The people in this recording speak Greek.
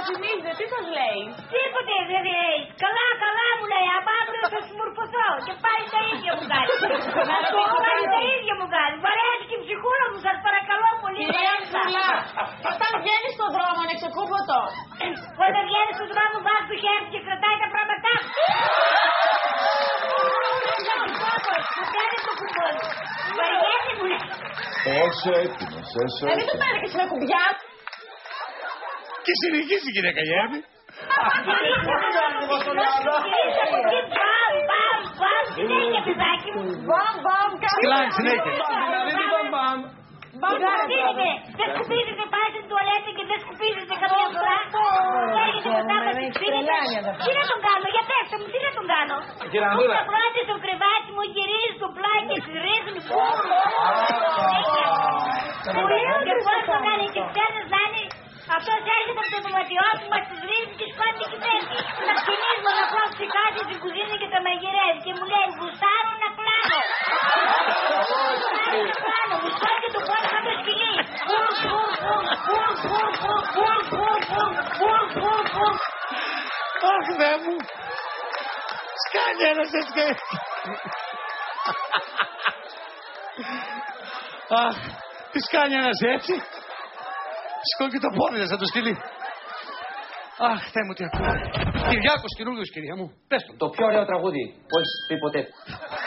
υπενθυμίζετε, τι σας λέει? Τίποτε δεν λέει. Καλά, καλά μου λέει. Αύριο θα συμμορφωθώ. Και πάλι τα ίδια μου κάνει. Πάλι τα ίδια μου κάνει. Μ' αρέσει και η ψυχούλα μου, σας παρακαλώ πολύ. Κυρία Ψουλά, όταν βγαίνει στον δρόμο είναι ξεκούπωτο. Όταν βγαίνει στον δρόμο βάζει το χέρι και κρατάει τα πράγματά σου. Μου κάνει το κουμπόλι. Βαριέσαι μου λέει. Όσο έτοιμος, όσο Δεν το πέτυχες με κουμπιά. Και συνεχίζει η γυναίκα Γέρμη. Σκλάν συνέχεια. Δεν σκουπίζετε, πάτε στην τουαλέτα και δεν σκουπίζετε καμία φορά. Έρχεται μετά μας και ξύνετε. Τι να τον κάνω, για πέστε μου, τι να τον κάνω. Μου τα πλάτε στο κρεβάτι μου, γυρίζει το πλάι και ρίχνει πόνο. Και πώς το κάνει και φτιάχνεις να είναι. Αυτός έρχεται από το δωματιό του, μας τους ρίχνει και σκόνει και πέφτει. Τα σκηνίζουμε να κόψει κάτι στην κουζίνα και τα μαγειρεύει και μου λέει γουστάρω να πλάνω. Μου σκόνει το πόνο σαν το σκυλί. Αχ, Θεέ μου. Σκάνει ένας έτσι. Αχ, τι σκάνει ένας έτσι. Σηκώνει και το πόδι σαν το σκυλί. Αχ, Θεέ μου, τι ακούω. Κυριάκος καινούργιος, κυρία μου. Πες το. Το πιο ωραίο τραγούδι που έχεις πει ποτέ.